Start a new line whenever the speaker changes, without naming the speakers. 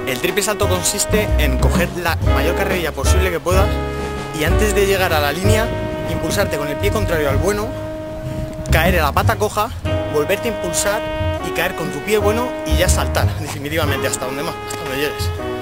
El triple salto consiste en coger la mayor carrerilla posible que puedas y antes de llegar a la línea, impulsarte con el pie contrario al bueno, caer en la pata coja, volverte a impulsar y caer con tu pie bueno y ya saltar definitivamente hasta donde más, hasta donde llegues.